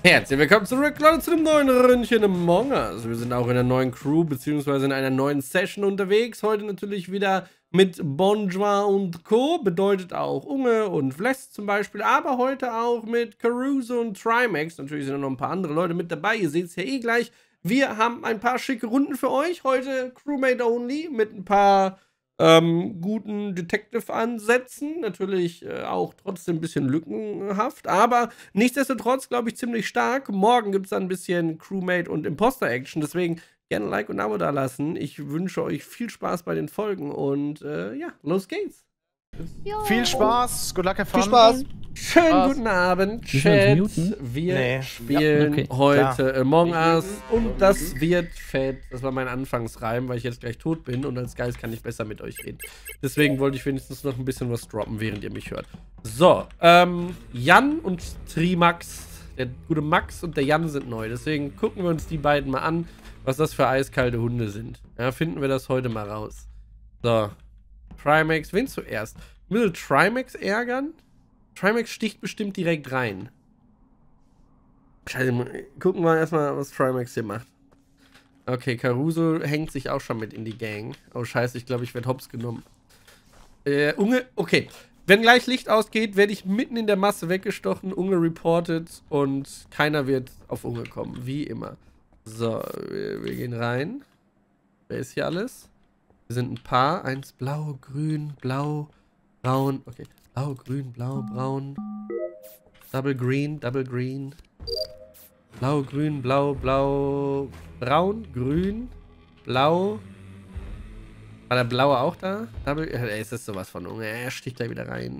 Herzlich willkommen zurück, Leute, zu einem neuen Ründchen Among Us. Wir sind auch in einer neuen Crew, beziehungsweise in einer neuen Session unterwegs. Heute natürlich wieder mit Bonjour und Co. Bedeutet auch Unge und Vless zum Beispiel, aber heute auch mit Caruso und Trimax. Natürlich sind noch ein paar andere Leute mit dabei, ihr seht es ja eh gleich. Wir haben ein paar schicke Runden für euch. Heute Crewmate Only mit ein paar guten Detective-Ansätzen, natürlich auch trotzdem ein bisschen lückenhaft, aber nichtsdestotrotz, glaube ich, ziemlich stark. Morgen gibt es dann ein bisschen Crewmate und Imposter-Action, deswegen gerne ein Like und ein Abo da lassen. Ich wünsche euch viel Spaß bei den Folgen und ja, los geht's. Jo. Viel Spaß, good luck, have fun. Viel Spaß. Schönen guten Abend, Chat. Wir spielen heute Among Us und das wird fett. Das war mein Anfangsreim, weil ich jetzt gleich tot bin und als Geist kann ich besser mit euch reden. Deswegen wollte ich wenigstens noch ein bisschen was droppen, während ihr mich hört. So, Jan und Trimax, der gute Max und der Jan sind neu. Deswegen gucken wir uns die beiden mal an, was das für eiskalte Hunde sind. Ja, finden wir das heute mal raus. So, Trimax, wen zuerst? Will Trimax ärgern? Trimax sticht bestimmt direkt rein. Scheiße, gucken wir erstmal, was Trimax hier macht. Okay, Caruso hängt sich auch schon mit in die Gang. Oh scheiße, ich glaube, ich werde hops genommen. Unge, okay. Wenn gleich Licht ausgeht, werde ich mitten in der Masse weggestochen, Unge reported und keiner wird auf Unge kommen, wie immer. So, wir gehen rein. Wer ist hier alles? Wir sind ein Paar. Eins blau, grün, blau, braun. Okay. Blau, grün, blau, braun. Double green, double green. Blau, grün, blau, blau, braun, grün, blau. War der blaue auch da? Double, ist das sowas von Unge? Er sticht da wieder rein.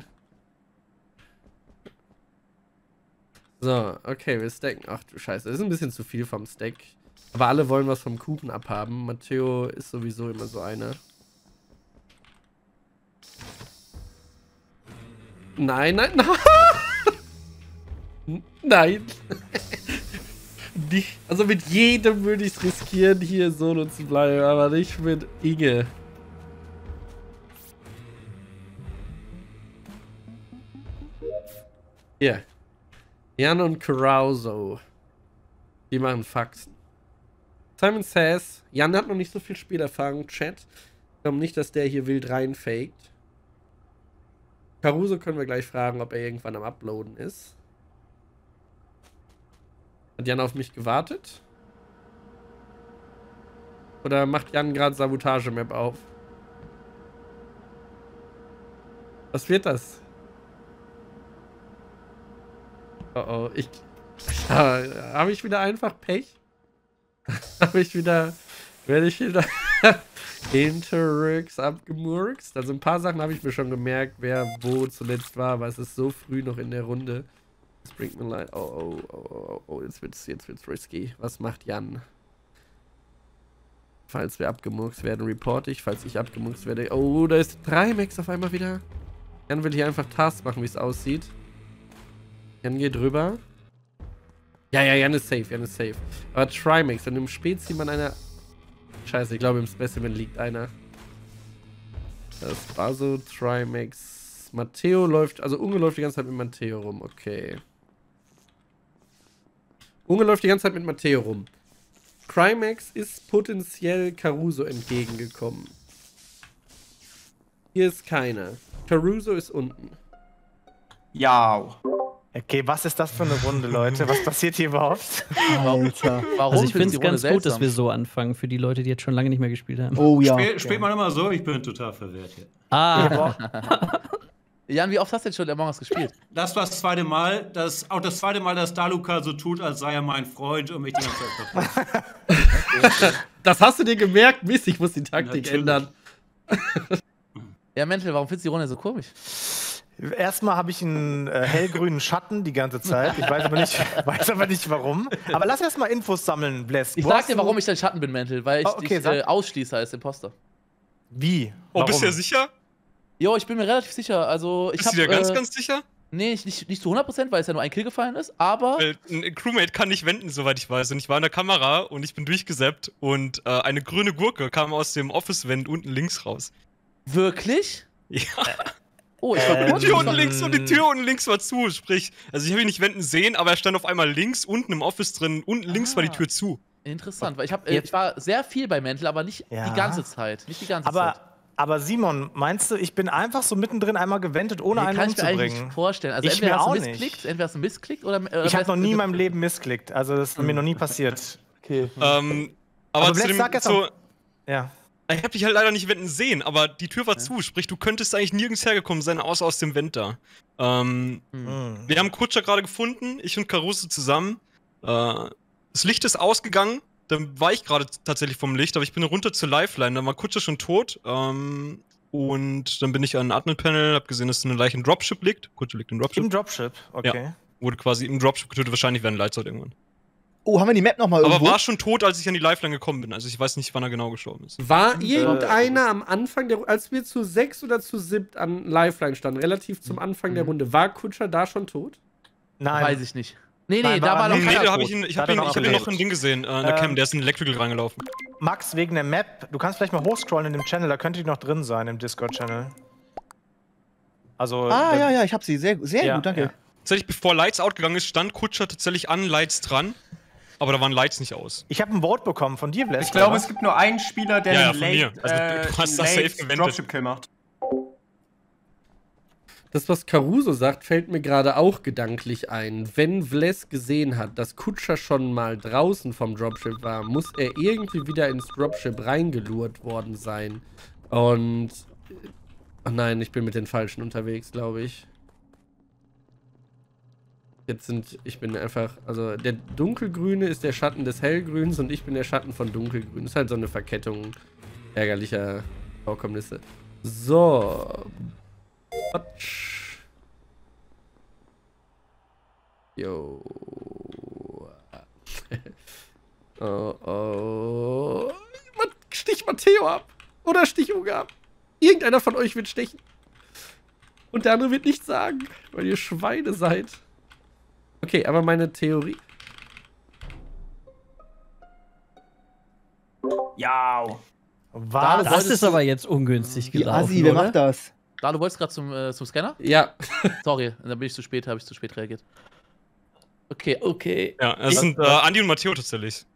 So, okay, wir stacken. Ach du Scheiße, das ist ein bisschen zu viel vom Stack. Aber alle wollen was vom Kuchen abhaben. Matteo ist sowieso immer so einer. Nein, nein, nein. Nein. Nicht, also mit jedem würde ich es riskieren, hier solo zu bleiben, aber nicht mit Inge. Hier. Jan und Caruso. Die machen Faxen. Simon says, Jan hat noch nicht so viel Spielerfahrung, Chat. Ich glaube nicht, dass der hier wild reinfaked. Caruso können wir gleich fragen, ob er irgendwann am Uploaden ist. Hat Jan auf mich gewartet? Oder macht Jan gerade Sabotage-Map auf? Was wird das? Oh oh, habe ich wieder einfach Pech? Werde ich wieder Interrix abgemurkst? Also ein paar Sachen habe ich mir schon gemerkt, wer wo zuletzt war, aber es ist so früh noch in der Runde. Das bringt mir leid. Oh, jetzt wird's risky. Was macht Jan? Falls wir abgemurkst werden, report ich. Falls ich abgemurkst werde. Oh, da ist Trimax auf einmal wieder. Jan will hier einfach Tasks machen, wie es aussieht. Jan geht rüber. Ja, Jan ist safe, Aber Trimax, wenn du im Spätziehen einer... Scheiße, ich glaube im Specimen liegt einer. Das war so Trimax. Matteo läuft, also Unge läuft die ganze Zeit mit Matteo rum, okay. Unge läuft die ganze Zeit mit Matteo rum. Trimax ist potenziell Caruso entgegengekommen. Hier ist keiner. Caruso ist unten. Ja. Okay, was ist das für eine Runde, Leute? Was passiert hier überhaupt? Alter. Warum? Also ich finde es ganz gut, dass wir so anfangen, für die Leute, die jetzt schon lange nicht mehr gespielt haben. Oh ja. Spielt man immer so? Ich bin total verwirrt hier. Ah. Jan, wie oft hast du jetzt schon Among Us gespielt? Das war das zweite Mal. Auch das zweite Mal, dass Daluka so tut, als sei er mein Freund und mich die ganze Zeit verfolgt. Das hast du dir gemerkt? Mist, ich muss die Taktik ändern. Ja, Mental, warum findest du die Runde so komisch? Erstmal habe ich einen hellgrünen Schatten die ganze Zeit. Ich weiß aber nicht warum. Aber lass erstmal Infos sammeln, Bless. Ich sag dir, warum ich dein Schatten bin, Mental, weil ich dich ausschließe als Imposter. Wie? Oh, bist du ja sicher? Jo, ich bin mir relativ sicher. Also, Bist du dir ganz sicher? Nee, nicht zu 100%, weil es ja nur ein Kill gefallen ist, aber... Ein Crewmate kann nicht wenden, soweit ich weiß. Und ich war in der Kamera und ich bin durchgesappt und eine grüne Gurke kam aus dem Office-Vent unten links raus. Wirklich? Ja. Oh, ich war Die Tür unten links und die Tür unten links war zu. Sprich, also ich habe ihn nicht wenden sehen, aber er stand auf einmal links, unten im Office drin. Unten links war die Tür zu. Interessant, weil ich war sehr viel bei Mantle, aber nicht die ganze Zeit. Nicht die ganze Zeit. Aber Simon, meinst du, ich bin einfach so mittendrin einmal gewendet, ohne einen kann ich mir eigentlich umzubringen? nicht vorstellen. Also ich entweder mir hast du auch missklickt, nicht. entweder hast du missklickt oder ich habe noch nie in meinem Leben missklickt. Also das ist mir noch nie passiert. Okay. Aber zu dem, ja. ich habe dich halt leider nicht wenden sehen, aber die Tür war zu. Sprich, du könntest eigentlich nirgends hergekommen sein, außer aus dem Vent da. Wir haben Kutscher gerade gefunden, ich und Caruso zusammen. Das Licht ist ausgegangen. Dann war ich gerade tatsächlich vom Licht, aber ich bin runter zur Lifeline. Dann war Kutscher schon tot. Und dann bin ich an ein Admin-Panel, hab gesehen, dass eine Leiche im Dropship liegt. Kutscher liegt im Dropship. Im Dropship, okay. Ja, wurde quasi im Dropship getötet, wahrscheinlich während Lightside irgendwann. Oh, haben wir die Map nochmal irgendwo? Aber war schon tot, als ich an die Lifeline gekommen bin. Also ich weiß nicht, wann er genau gestorben ist. War irgendeiner am Anfang, als wir zu 6 oder zu 7 an Lifeline standen, relativ zum Anfang der Runde, war Kutscher da schon tot? Nein. Weiß ich nicht. Nee, Nein, da war noch Nee, keiner da hab tot. ich hab ihn noch im Ding gesehen, in der Cam, der ist in Electrical reingelaufen. Max, wegen der Map, du kannst vielleicht mal hochscrollen in dem Channel, da könnte die noch drin sein, im Discord-Channel. Also. Ja, ich hab sie. Sehr gut, danke. Ja. Tatsächlich, bevor Lights out gegangen ist, stand Kutscher tatsächlich an Lights dran. Aber da waren Lights nicht aus. Ich habe ein Vote bekommen von dir, Bless. Ich glaube, es gibt nur einen Spieler, der von mir. Also, du hast das safe gewendet. Dropship-Kill macht. Das, was Caruso sagt, fällt mir gerade auch gedanklich ein. Wenn Vles gesehen hat, dass Kutscher schon mal draußen vom Dropship war, muss er irgendwie wieder ins Dropship reingelurrt worden sein. Und... Ach nein, ich bin mit den Falschen unterwegs, glaube ich. Ich bin einfach, also der Dunkelgrüne ist der Schatten des Hellgrüns und ich bin der Schatten von Dunkelgrün. Das ist halt so eine Verkettung ärgerlicher Vorkommnisse. So. Jo. Oh. Stich Matteo ab. Oder stich Uga ab. Irgendeiner von euch wird stechen. Und der andere wird nichts sagen, weil ihr Schweine seid. Okay, aber meine Theorie. Ja. Das ist aber jetzt ungünstig gelaufen. Asi, wer macht das? Da, du wolltest gerade zum Scanner? Ja. Sorry, dann bin ich zu spät, habe ich zu spät reagiert. Okay. Ja, es sind Andi und Matteo tatsächlich.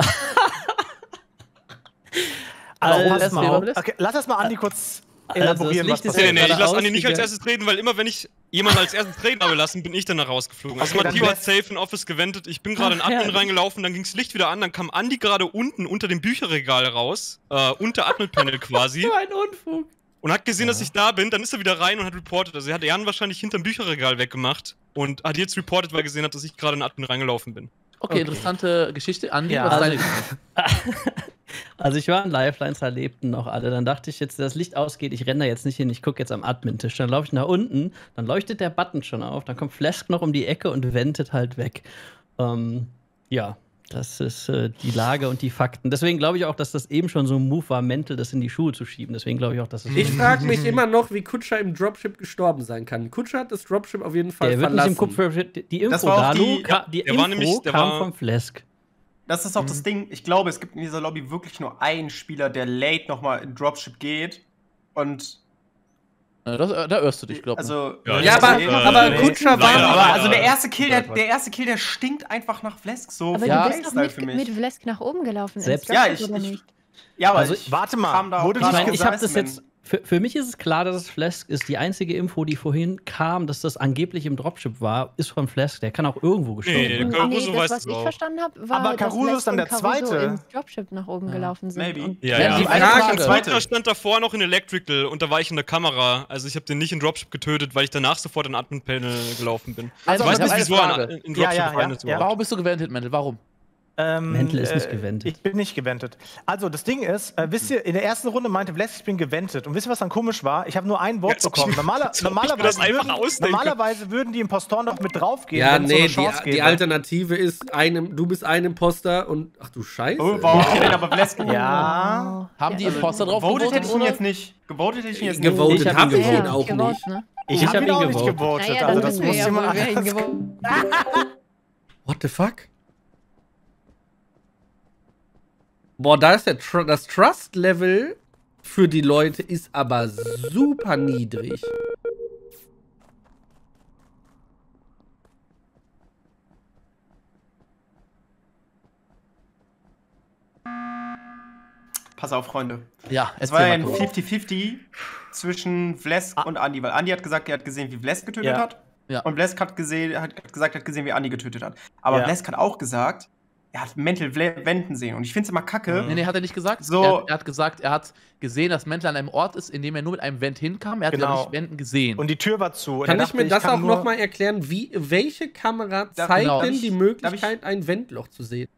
Okay, lass erst mal Andi kurz elaborieren, was passiert. Nee, ich lasse Andi nicht als erstes reden, weil immer wenn ich jemanden als erstes reden habe lassen, bin ich dann rausgeflogen. Also Matteo hat safe in Office gewendet, ich bin gerade in Admin reingelaufen, dann ging das Licht wieder an, dann kam Andi gerade unten unter dem Bücherregal raus, unter Admin-Panel quasi. So ein Unfug. Und hat gesehen, dass ich da bin, dann ist er wieder rein und hat reportet. Also er hat Jan wahrscheinlich hinterm Bücherregal weggemacht und hat jetzt reportet, weil er gesehen hat, dass ich gerade in Admin reingelaufen bin. Okay, interessante Geschichte. Andi, was ist deine Geschichte? Also ich war in Lifelines, da lebten noch alle. Dann dachte ich jetzt, das Licht ausgeht, ich renne da jetzt nicht hin, ich gucke jetzt am Admin-Tisch. Dann laufe ich nach unten, dann leuchtet der Button schon auf, dann kommt Flask noch um die Ecke und wendet halt weg. Ja, das ist die Lage und die Fakten. Deswegen glaube ich auch, dass das eben schon so ein Move war, Mental das in die Schuhe zu schieben. Deswegen glaube ich auch, dass es Ich frage mich immer noch, wie Kutscher im Dropship gestorben sein kann. Kutscher hat das Dropship auf jeden Fall verlassen. Der wird nicht im Dropship, die Info, Dalu, die Info kam vom Flask. Das ist auch das Ding. Ich glaube, es gibt in dieser Lobby wirklich nur einen Spieler, der late nochmal in Dropship geht. Und. Da irrst du dich, glaube ich. Also, ja, aber Kutscher war. Aber also der erste Kill, der stinkt einfach nach Vlesk. So aber du bist doch mit Vlesk nach oben gelaufen. Selbst ja, aber also, warte mal, wurde ich meine, ich habe das jetzt. Für mich ist es klar, dass es Flask ist. Die einzige Info, die vorhin kam, dass das angeblich im Dropship war, ist von Flask. Der kann auch irgendwo gestorben sein. Nee, das, was ich verstanden habe, war, aber Caruso ist dann der Zweite. ins Dropship nach oben gelaufen sind. Maybe. Ja. Die Frage stand davor noch in Electrical und da war ich in der Kamera. Also ich habe den nicht in Dropship getötet, weil ich danach sofort in Admin-Panel gelaufen bin. Also ich weiß nicht, wieso in Dropship rein ist. Warum bist du gewendet, Mendel? Warum? Mental ist nicht gewendet. Ich bin nicht gewendet. Also, das Ding ist, wisst ihr, in der ersten Runde meinte Vlesk, ich bin gewendet. Und wisst ihr, was dann komisch war? Ich habe nur ein Vote bekommen. Normalerweise würden die Impostoren noch mit draufgehen. Ja, nee, die Alternative ist, du bist ein Imposter und. Ach du Scheiße. Oh, warum steht denn aber Vlesk? Ja. Haben die Imposter drauf gewotet? Hätte ich ihn jetzt nicht. Gewotet hätte ich ihn jetzt nicht. Gewotet habe ich ihn auch nicht. Ich habe ihn auch nicht gewotet. Also, das muss ja mal gewotet. What the fuck? Boah, da ist das Trust-Level für die Leute ist aber super niedrig. Pass auf, Freunde. Ja, es war ja ein 50-50 zwischen Vlesk und Andi, weil Andi hat gesagt, er hat gesehen, wie Vlesk getötet hat. Ja. Und Vlesk hat gesagt, er hat gesehen, wie Andi getötet hat. Aber Vlesk hat auch gesagt, er hat Mental wenden sehen. Und ich finde es immer kacke. Nee, hat er nicht gesagt. Er hat gesagt, er hat gesehen, dass Mental an einem Ort ist, in dem er nur mit einem Vent hinkam. Er hat nicht Wenden gesehen. Und die Tür war zu. Kann ich mir das auch nochmal erklären? Welche Kamera zeigt denn die Möglichkeit, ein Ventloch zu sehen?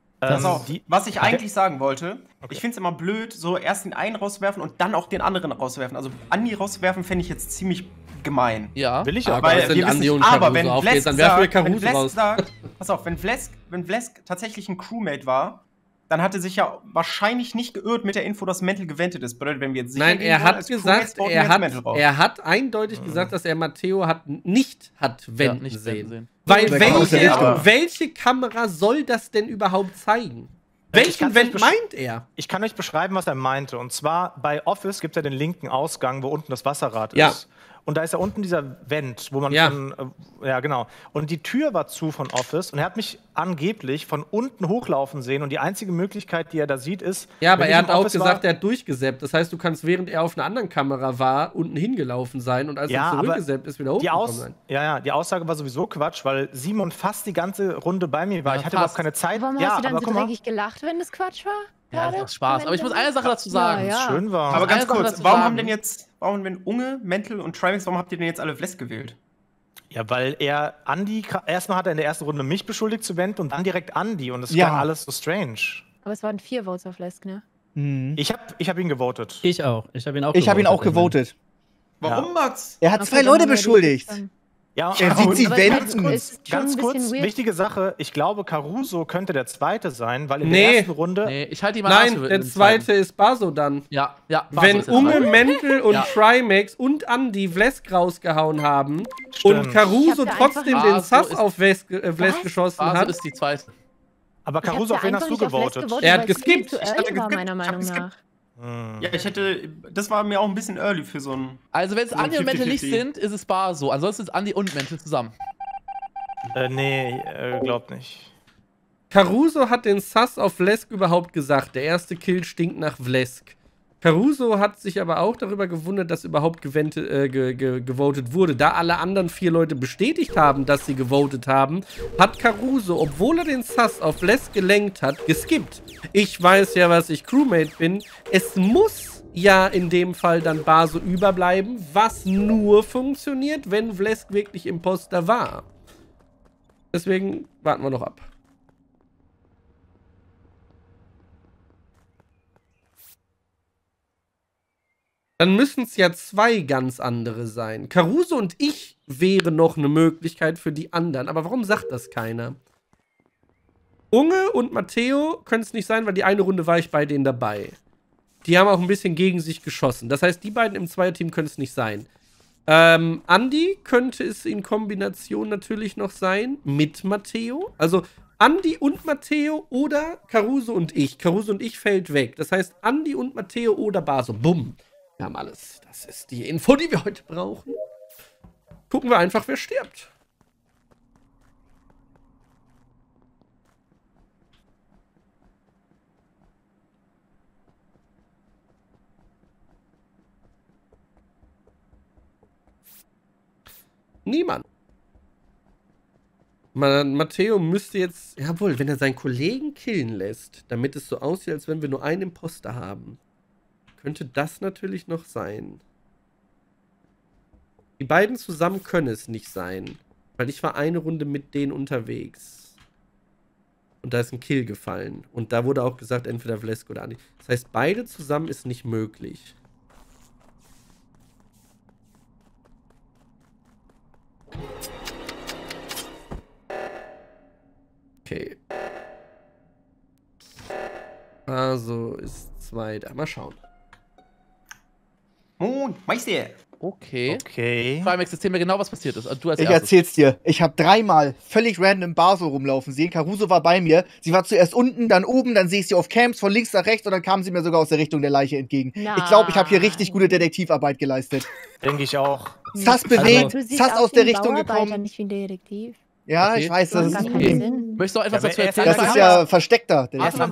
Was ich eigentlich sagen wollte, ich finde es immer blöd, so erst den einen rauswerfen und dann auch den anderen rauswerfen. Also Andi rauswerfen fände ich jetzt ziemlich gemein. Ja. Will ich auch. Weil wir Andi und Caruso aufgeht, dann werfen wir Caruso raus. Pass auf, wenn Vlesk tatsächlich ein Crewmate war, dann hat er sich ja wahrscheinlich nicht geirrt mit der Info, dass Mental gewendet ist. Bedeutet, wenn wir jetzt Nein, er hat gesagt, er hat eindeutig gesagt, dass er Matteo nicht hat wenden sehen. Weil welche Kamera soll das denn überhaupt zeigen? Welchen Vent meint er? Ich kann euch beschreiben, was er meinte. Und zwar bei Office gibt es ja den linken Ausgang, wo unten das Wasserrad ist. Und da ist ja unten dieser Vent, wo man ja, genau. Und die Tür war zu von Office und er hat mich angeblich von unten hochlaufen sehen und die einzige Möglichkeit, die er da sieht, ist... Ja, aber er hat auch gesagt, er hat durchgesäppt. Das heißt, du kannst, während er auf einer anderen Kamera war, unten hingelaufen sein und als er zurückgesäppt ist, wieder hochgekommen sein. Ja, die Aussage war sowieso Quatsch, weil Simon fast die ganze Runde bei mir war. Ich hatte überhaupt keine Zeit. Warum hast du dann so dreckig gelacht, wenn das Quatsch war? Ja, das ist Spaß. Aber ich muss eine Sache dazu sagen. Ja. Schön war. Aber ganz kurz, warum wenn Unge, Mental und Trimax, warum habt ihr denn jetzt alle Vlesk gewählt? Ja, weil erstmal hat er in der ersten Runde mich beschuldigt zu wenden und dann direkt Andi und das war alles so strange. Aber es waren 4 Votes auf Vlesk, ne? Ich hab ihn gewotet. Ich auch. Ich habe ihn auch gewotet. Warum, Max? Er hat 2 Leute beschuldigt. Ja, er sieht sie wenden. Ganz kurz, wichtige Sache. Ich glaube, Caruso könnte der Zweite sein, weil in der ersten Runde... Nee, ich halte ihn mal Nein, der Zweite ist Baso dann. Ja. Wenn Unge, Mental und Trimax und Andi Vlesk rausgehauen haben und Caruso trotzdem den Sass auf Vlesk geschossen hat... Baso ist die Zweite. Aber Caruso, auf wen hast du gewotet? Er hat geskippt. Meiner Meinung nach. Ja, das war mir auch ein bisschen early für so ein... Also wenn es Andi und Mental nicht sind, ist es Baso. Ansonsten ist Andi und Mental zusammen. Nee, glaub nicht. Caruso hat den Sass auf Vlesk überhaupt gesagt. Der erste Kill stinkt nach Vlesk. Caruso hat sich aber auch darüber gewundert, dass überhaupt gewotet wurde. Da alle anderen 4 Leute bestätigt haben, dass sie gewotet haben, hat Caruso, obwohl er den Sass auf Vlesk gelenkt hat, geskippt. Ich weiß ja, was ich Crewmate bin. Es muss ja in dem Fall dann Baso überbleiben, was nur funktioniert, wenn Vlesk wirklich Imposter war. Deswegen warten wir noch ab. Dann müssen es ja 2 ganz andere sein. Caruso und ich wäre noch eine Möglichkeit für die anderen. Aber warum sagt das keiner? Unge und Matteo können es nicht sein, weil die eine Runde war ich bei denen dabei. Die haben auch ein bisschen gegen sich geschossen. Das heißt, die beiden im Zweierteam können es nicht sein. Andi könnte es in Kombination natürlich noch sein mit Matteo. Also Andi und Matteo oder Caruso und ich. Caruso und ich fällt weg. Das heißt, Andi und Matteo oder Baso. Bumm. Wir haben alles. Das ist die Info, die wir heute brauchen. Gucken wir einfach, wer stirbt. Niemand. Matteo müsste jetzt... Jawohl, wenn er seinen Kollegen killen lässt, damit es so aussieht, als wenn wir nur einen Imposter haben, könnte das natürlich noch sein. Die beiden zusammen können es nicht sein. Weil ich war eine Runde mit denen unterwegs. Und da ist ein Kill gefallen. Und da wurde auch gesagt, entweder Vlesk oder Andi. Das heißt, beide zusammen ist nicht möglich. Okay. Also ist 2 da. Mal schauen. Moin, Meister. Okay. Trimax, erzähl mir genau, was passiert ist. Du als Ich erzähl's dir. Ich habe 3-mal völlig random im Baso rumlaufen sehen. Caruso war bei mir. Sie war zuerst unten, dann oben, dann sehe ich sie auf Camps von links nach rechts und dann kam sie mir sogar aus der Richtung der Leiche entgegen. Nein. Ich glaube, ich habe hier richtig gute Detektivarbeit geleistet. Denke ich auch. Sass bewegt, Sass aus der Richtung gekommen. Nicht wie ein Detektiv. Ja, okay. Ich weiß, das ist ein Problem. Möchtest du auch etwas dazu erzählen? Das ist ja versteckter. Ja, möchtest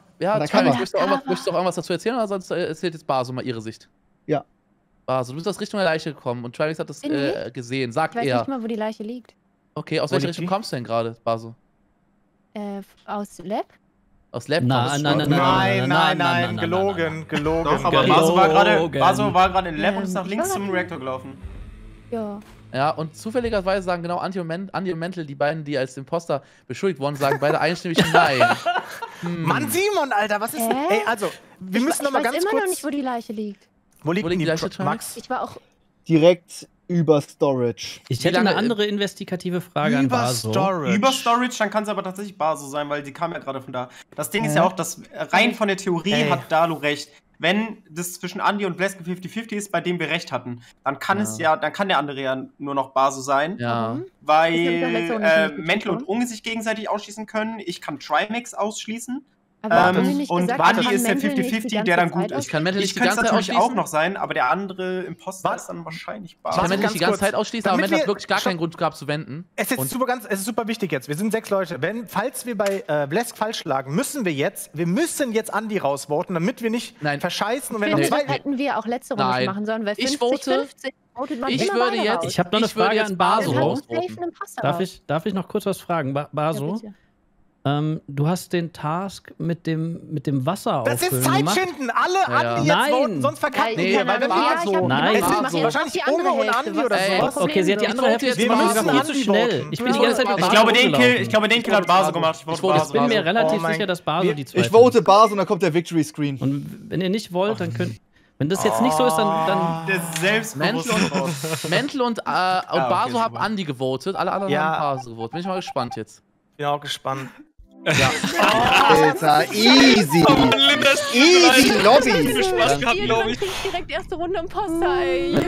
du auch irgendwas dazu erzählen oder sonst erzählt jetzt Baso mal ihre Sicht? Ja. Baso, du bist aus Richtung der Leiche gekommen und Travis hat das gesehen. Sagt er. Ich weiß nicht mal, wo die Leiche liegt. Okay, aus welcher Richtung kommst du denn gerade, Baso? Aus Lab? Aus Lab? Nein, gelogen. Doch, aber Baso war gerade in Lab und ist nach links zum Reaktor gelaufen. Ja. Ja, und zufälligerweise sagen genau Andi und Mental, die beiden, die als Imposter beschuldigt wurden, sagen beide einstimmig nein. Mann, Simon, Alter, was ist denn? Ey, also, wir müssen noch mal ganz kurz... Ich weiß immer noch nicht, wo die Leiche liegt. Wo liegt die Leiche, Max? Ich war auch... Direkt über Storage. Ich hätte eine andere investigative Frage an Baso. Über Storage, dann kann es aber tatsächlich Baso sein, weil die kam ja gerade von da. Das Ding ist ja auch, dass rein von der Theorie hat Dalu recht. Wenn das zwischen Andi und Bleske 50-50 ist, bei dem wir recht hatten, dann kann dann kann der andere ja nur noch Baso sein. Ja. Weil Mental und Unge sich gegenseitig ausschließen können. Ich kann Trimax ausschließen. Und Wadi ist der 50-50, der dann gut ist. Ich kann Mental nicht die ganze Zeit ausschließen. auch noch sein, aber der andere Imposter ist dann wahrscheinlich Baso. Ich kann Mental nicht die ganze Zeit ausschließen, aber Mental hat wirklich gar keinen Grund gehabt zu wenden. Es ist super wichtig jetzt. Wir sind 6 Leute. Falls wir bei Blesk falsch schlagen, müssen wir jetzt Andi rausvoten, damit wir nicht verscheißen. Und wenn noch zwei hätten wir auch letzte Runde machen sollen, weil 50-50 votet man ich würde jetzt. Ich habe noch eine Frage an Baso. Darf ich noch kurz was fragen, Baso? Ja, du hast den Task mit dem Wasser Das ist Zeitschinden! Alle Andi jetzt voten, sonst verkacken wir, weil wir Baso. Nein, wahrscheinlich Unge und Andi oder sowas. Okay, sie hat die andere Hälfte jetzt viel zu schnell. Ich bin die ganze Zeit mit Baso Ich glaube, den Kill hat Baso gemacht. Ich bin mir relativ sicher, dass Baso die zweite. Ich vote Baso und dann kommt der Victory Screen. Und wenn ihr nicht wollt, dann könnt... Wenn das jetzt nicht so ist, dann Mental und Baso haben Andi gewotet, alle anderen haben Baso gewotet. Bin ich mal gespannt jetzt. Bin auch gespannt. Ja. Alter, easy. Easy Lobby. Ich direkt erste Runde Imposter, ey.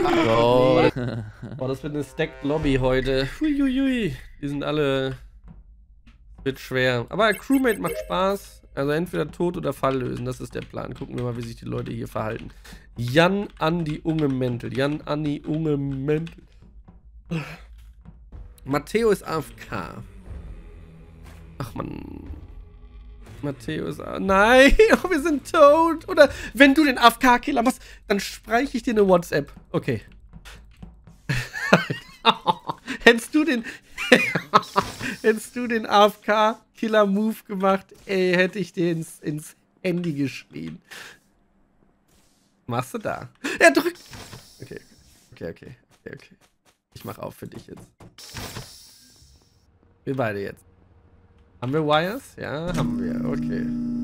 Boah, das wird eine Stacked Lobby heute. Huiuiui. Die sind alle... Wird schwer. Aber Crewmate macht Spaß. Also entweder Tod oder Fall lösen. Das ist der Plan. Gucken wir mal, wie sich die Leute hier verhalten. Jan, Andi, Unge, Mental. Jan, Andi, Unge, Mental. Matteo ist AFK. Ach man. Matteo ist AFK. Nein, wir sind tot. Oder wenn du den AFK-Killer machst, dann streiche ich dir eine WhatsApp. Okay. Hättest du den AFK-Killer-Move gemacht, ey, hätte ich dir ins Handy geschrien. Machst du da? Er drückt. Okay. Ich mach auf für dich jetzt. Wir beide jetzt. Haben wir Wires? Ja, haben wir. Okay.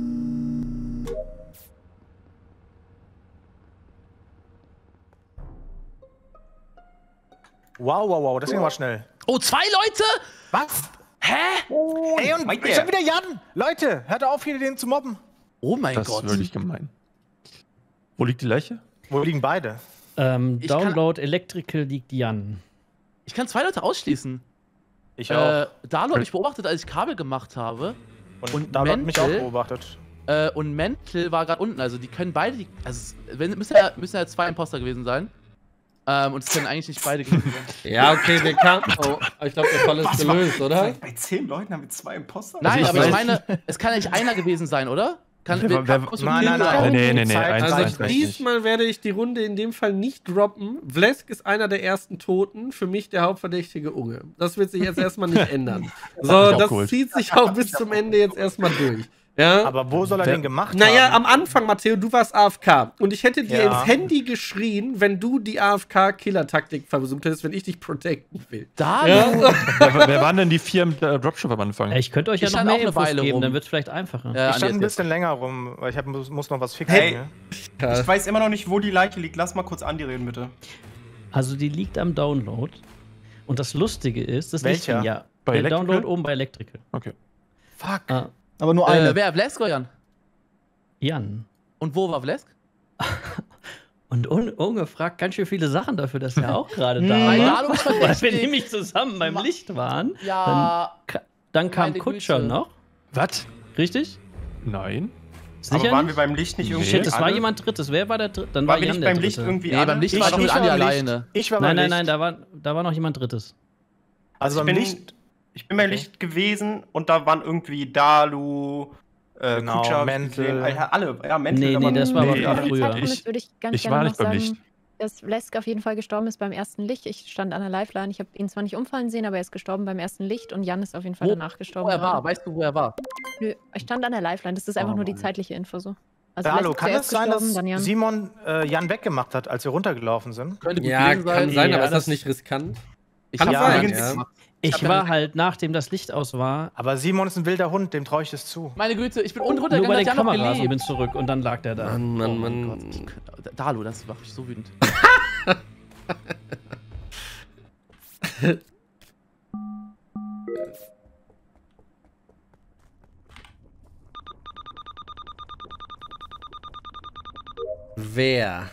Wow, das ging mal schnell. Oh, 2 Leute? Was? Hä? Oh, ey, und schon wieder Jan! Leute, hört auf, hier den zu mobben. Oh mein Gott. Das ist wirklich gemein. Wo liegt die Leiche? Wo liegen beide? Download Electrical liegt Jan. Ich kann 2 Leute ausschließen. Ich auch. Dalu habe ich beobachtet, als ich Kabel gemacht habe. Und Dalu hat mich auch beobachtet. Und Mental war gerade unten. Also die können beide... müssen ja 2 Imposter gewesen sein. Und es können eigentlich nicht beide gewesen sein. Ja, okay, wir kann. Oh, ich glaube, der Fall ist gelöst, oder? Bei 10 Leuten haben wir 2 Imposter? Nein, aber ich meine, es kann ja nicht einer gewesen sein, oder? Nein. Also diesmal werde ich die Runde in dem Fall nicht droppen. Vlesk ist einer der ersten Toten. Für mich der hauptverdächtige Unge. Das wird sich jetzt erstmal nicht ändern. So, das zieht sich auch bis zum Ende jetzt erstmal durch. Ja? Aber wo soll er denn gemacht haben? Naja, am Anfang, Matteo, du warst AFK. Und ich hätte dir ins Handy geschrien, wenn du die AFK-Killer-Taktik versucht hättest, wenn ich dich protecten will. Wer waren denn die 4 im Dropship am Anfang? Ich könnte euch ja noch mehr Infos geben, dann wird es vielleicht einfacher. Ja, ich stand ein bisschen länger rum, weil ich muss noch was fixen. Hey, ich weiß immer noch nicht, wo die Leiche liegt. Lass mal kurz Andi reden, bitte. Also die liegt am Download. Und das Lustige ist, das liegt ja bei der Download oben bei Electrical. Okay. Fuck. Aber nur eine. Wer? Vlesk oder Jan? Jan. Und wo war Vlesk? Und Unge fragt ganz schön viele Sachen dafür, dass er auch gerade da war. Weil wir nämlich zusammen beim Licht waren. Ja. Dann kam Kutscher noch. Was? Richtig? Nein. Sicher aber waren wir beim Licht nicht irgendwie? Das war jemand Drittes. Wer war der Dritte? Dann war Jan der beim Licht Dritte. irgendwie beim Licht war ich mit Andi alleine. Ich war beim Licht. Nein, da war noch jemand Drittes. Also beim Licht. Ich bin bei Licht gewesen und da waren irgendwie Dalu, genau, Kutscher, Mantle. alle. Ja, Mantle. Nee, das war aber Wenn früher. würde ich ganz Ich gerne war noch nicht beim Licht. sagen, dass Vlesk auf jeden Fall gestorben ist beim ersten Licht. Ich stand an der Lifeline. Ich habe ihn zwar nicht umfallen sehen, aber er ist gestorben beim ersten Licht und Jan ist auf jeden Fall danach gestorben. Wo er war? Weißt du, wo er war? Nö, ich stand an der Lifeline. Das ist einfach nur die zeitliche Info so. Also Hallo, Vlesk kann zuerst es sein, dass gestorben, dann Jan. Simon Jan weggemacht hat, als wir runtergelaufen sind? Könnte gut Ja, gewesen kann sein, Ja, aber ist das das- nicht riskant? Ich Kann hab sein, übrigens- ja. Ich war halt, nachdem das Licht aus war, Aber Simon ist ein wilder Hund, dem traue ich das zu. Meine Güte, ich bin unten nur bei runtergegangen, den hat Jan noch Kameras und gelebt. bin zurück und dann lag der da. Mann, Oh mein Mann. Gott. Dalu, das macht mich so wütend. Wer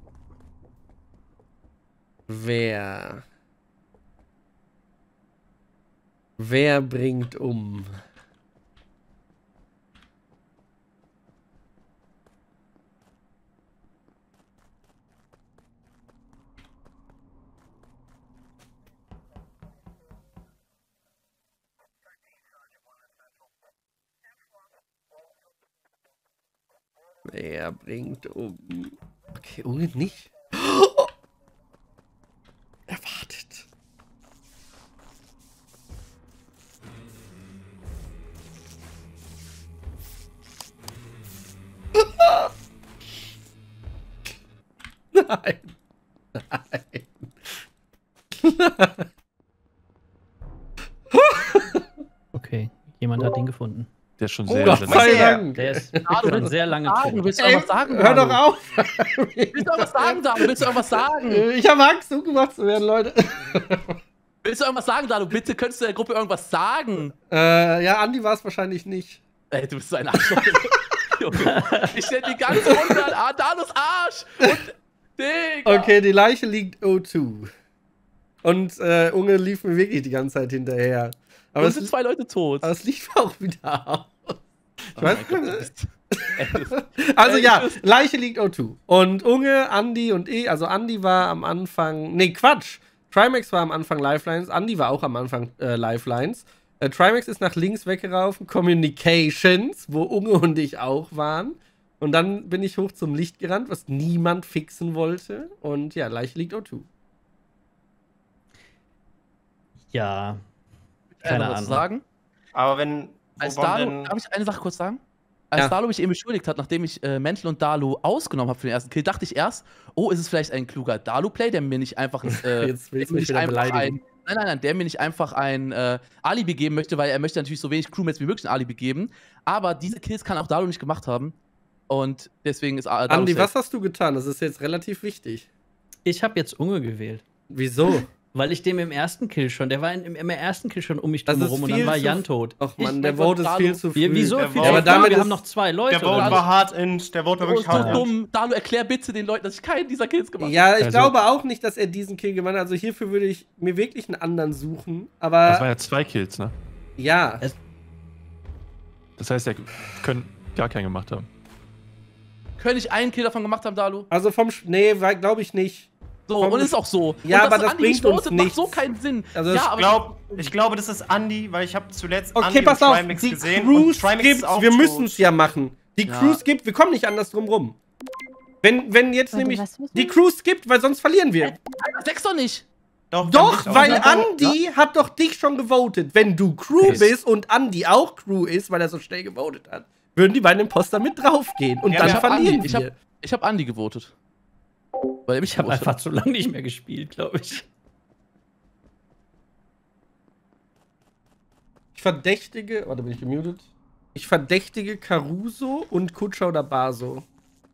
bringt um? Wer bringt um? Okay, Unge nicht. Oh! Er wartet. Nein. Nein. Okay, jemand hat ihn gefunden. Der ist schon Oh sehr, Gott sehr sei lange. Dank. Der ist Dalu, schon sehr lange sagen, tot. willst du irgendwas sagen? Hör doch Dalu? auf. Willst du irgendwas sagen, Dalu? Willst du irgendwas sagen? Ich habe Angst, umgebracht zu werden, Leute. Willst du irgendwas sagen, Dalu? Bitte, könntest du der Gruppe irgendwas sagen? Ja, Andi war es wahrscheinlich nicht. Ey, du bist so ein Arschloch. Junge. Ich stell die ganze Runde an Dalus Arsch. Und Digga. Okay, die Leiche liegt O2. Und Unge lief mir wirklich die ganze Zeit hinterher. Aber Und es, sind 2 Leute tot. aber es lief auch wieder aus. Ich Oh weiß, mein Gott, du bist- Ey, also ey, ja, du bist- Leiche liegt O2. Und Unge, Andi und ich, also Andi war am Anfang, nee, Quatsch. Trimax war am Anfang Lifelines, Andi war auch am Anfang Lifelines. Trimax ist nach links weggelaufen, Communications, wo Unge und ich auch waren. Und dann bin ich hoch zum Licht gerannt, was niemand fixen wollte. Und ja, Leiche liegt O2. Ja, noch keine was Ahnung. sagen? Aber wenn. Als wo waren Dalu, denn- darf ich eine Sache kurz sagen? Als Ja. Dalu mich eben beschuldigt hat, nachdem ich Mantle und Dalu ausgenommen habe für den ersten Kill, dachte ich erst, oh, ist es vielleicht ein kluger Dalu-Play, der mir nicht einfach Jetzt willst du mich wieder ein, beleidigen. Nein, der mir nicht einfach ein Alibi geben möchte, weil er möchte natürlich so wenig Crewmates wie möglich ein Alibi geben. Aber diese Kills kann auch Dalu nicht gemacht haben. Und deswegen ist Dalu Andi, safe. was hast du getan? Das ist jetzt relativ wichtig. Ich habe jetzt Unge gewählt. Wieso? Weil ich dem im ersten Kill schon, der war im ersten Kill schon um mich Das ist drumherum und dann viel war zu- Jan tot. Ach man, Ich der mein Vote Gott, ist viel Dalu- zu früh. Wieso? Der Viel Vote- aber zu früh? damit Wir ist- haben noch 2 Leute. Der Vote oder? war hart der Vote war Du wirklich bist so hart. dumm. Dalu, erklär bitte den Leuten, dass ich keinen dieser Kills gemacht habe. Ja, ich Also- glaube auch nicht, dass er diesen Kill gewonnen hat. Also hierfür würde ich mir wirklich einen anderen suchen. Das waren Aber ja 2 Kills, ne? ja, Das heißt, er können gar keinen gemacht haben. Könnte ich einen Kill davon gemacht haben, Dalu? also nee, glaube ich nicht. So, Komm, und ist auch so. ja, und aber das Andi nicht bringt uns votet, macht nichts. so keinen Sinn. Also ja, es aber Ich glaube, das ist Andi, weil ich habe zuletzt Okay, Andi pass und auf, Trimax die gesehen. Crew und Trimax ist skippt, auch wir tot. müssen es ja machen. Die Ja. Crew skippt, wir kommen nicht anders drum rum. Wenn jetzt Warte, nämlich was müssen die wir? Crew skippt, weil sonst verlieren wir. das wächst doch nicht. Doch, Doch, dann weil nicht. Andi hat doch dich schon gewotet. Wenn du Crew Okay. bist und Andi auch Crew ist, weil er so schnell gewotet hat, würden die beiden Imposter mit draufgehen. Und Ja, dann ich hab verlieren Andi, wir. ich hab Andi gewotet. Weil er mich Ich habe gewotet einfach zu lange nicht mehr gespielt, glaube ich. Ich verdächtige, warte, bin ich gemutet? Ich verdächtige Caruso und Kutscher oder Baso.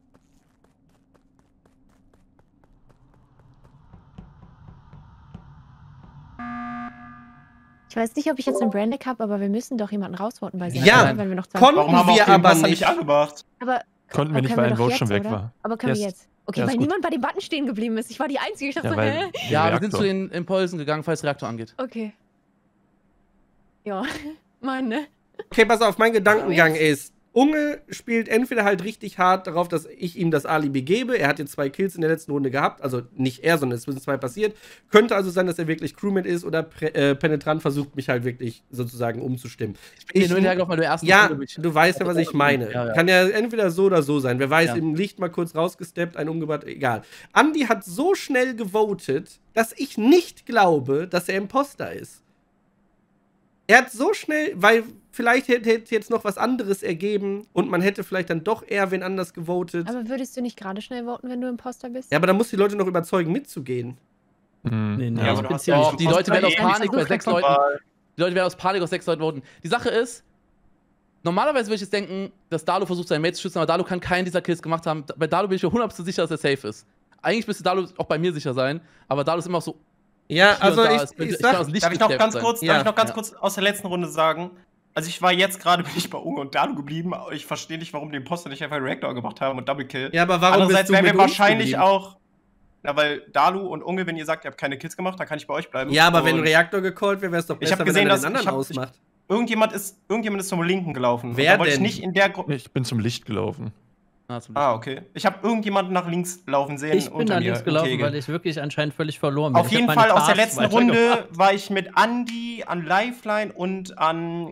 Ich weiß nicht, ob ich jetzt einen Brandick habe, aber wir müssen doch jemanden rausvoten bei Ja, wenn wir noch zwei konnten Warum haben wir wir auch den aber Pass nicht. nicht angemacht? Aber Konnten wir nicht, können weil ein doch Vote jetzt, schon weg oder? war. Aber können wir Ja, jetzt? Okay, ja, ist weil gut. niemand bei dem Button stehen geblieben ist. Ich war die Einzige. Ich dachte Ja, so, hä? Ja, wir Reaktor. sind zu den Impulsen gegangen, falls Reaktor angeht. Okay. Ja, meine. Okay, pass auf, mein Gedankengang ist, Unge spielt entweder halt richtig hart darauf, dass ich ihm das Alibi gebe. Er hat jetzt 2 Kills in der letzten Runde gehabt. Also nicht er, sondern es sind 2 passiert. Könnte also sein, dass er wirklich Crewmate ist oder penetrant versucht, mich halt wirklich sozusagen umzustimmen. Du weißt ja, was ich meine. Ja. Kann ja entweder so oder so sein. Wer weiß, im Licht mal kurz rausgesteppt, ein umgebracht, egal. Andi hat so schnell gewotet, dass ich nicht glaube, dass er Imposter ist. Er hat so schnell, weil vielleicht hätte jetzt noch was anderes ergeben und man hätte vielleicht dann doch eher wen anders gewotet. Aber würdest du nicht gerade schnell voten, wenn du Imposter bist? Ja, aber dann musst du die Leute noch überzeugen, mitzugehen. Nee, ja, aber die Leute werden aus Panik bei 6 Leuten. Die Leute werden aus Panik aus 6 Leuten voten. Die Sache ist, normalerweise würde ich jetzt denken, dass Dalu versucht, seinen Mate zu schützen, aber Dalu kann keinen dieser Kills gemacht haben. Bei Dalu bin ich mir 100% sicher, dass er safe ist. Eigentlich müsste Dalu auch bei mir sicher sein, aber Dalu ist immer auch so. Ja, also darf ich noch ganz kurz aus der letzten Runde sagen, also ich war jetzt gerade bin ich bei Unge und Dalu geblieben, ich verstehe nicht, warum die Imposter nicht einfach Reactor gemacht haben und Double Kill. Ja, aber warum andererseits wären wir wahrscheinlich auch, na, weil Dalu und Unge, wenn ihr sagt, ihr habt keine Kills gemacht, dann kann ich bei euch bleiben. Ja, aber wenn Reactor gecallt wäre, wäre es doch besser, wenn er den anderen ausmacht. Irgendjemand ist zum Linken gelaufen. Wer denn? Ich nicht in der Gruppe. Ich bin zum Licht gelaufen. Okay. Ich habe irgendjemanden nach links laufen sehen. Ich bin nach links gelaufen, weil ich wirklich anscheinend völlig verloren bin. Auf jeden Fall aus der letzten Runde war ich mit Andi an Lifeline und an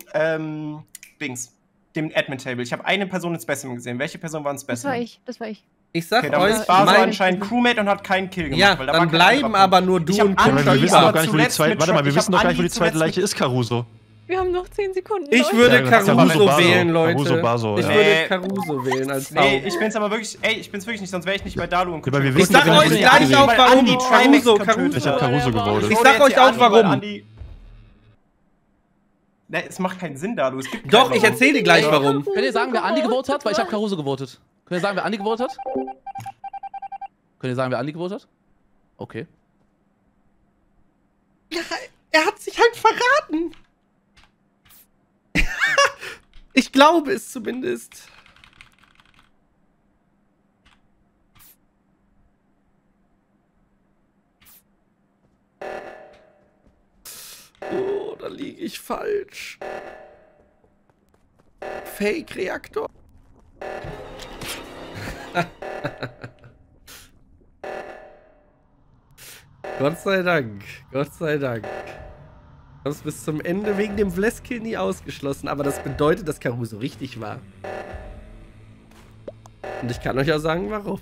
dem Admin-Table. Ich habe eine Person ins Specimen gesehen. Welche Person war ins Specimen? Das war ich. Ich sag okay, euch, war so anscheinend Crewmate und hat keinen Kill gemacht. Ja, weil da dann bleiben aber nur du und Kutscher. Wir wissen doch gar nicht, wo die zweite. Warte mal, wir wissen doch gar nicht, wo die zweite Leiche ist, Caruso. Wir haben noch 10 Sekunden. Ich würde Caruso wählen, Leute. Caruso, ich würde Caruso wählen als V. Nee, ich bin's aber wirklich, ich bin's wirklich nicht, sonst wäre ich nicht bei Dalu und Kutscher. Ich sag euch gleich auch, warum Caruso. Ich hab Caruso gewotet. Ich sag euch auch, warum. Ne, es macht keinen Sinn, Dalu. Es gibt doch, ich erzähle dir gleich, warum. Könnt ihr sagen, wer Andi gewotet hat? Weil ich habe Caruso gewotet. Könnt ihr sagen, wer Andi gewotet hat? Könnt ihr sagen, wer Andi gewotet hat? Okay. Ja, er hat sich halt verraten. Ich glaube es zumindest. Oh, da liege ich falsch. Fake-Reaktor. Gott sei Dank. Gott sei Dank. Ich hab's bis zum Ende wegen dem Vleskill nie ausgeschlossen, aber das bedeutet, dass Caruso richtig war. Und ich kann euch auch sagen, warum.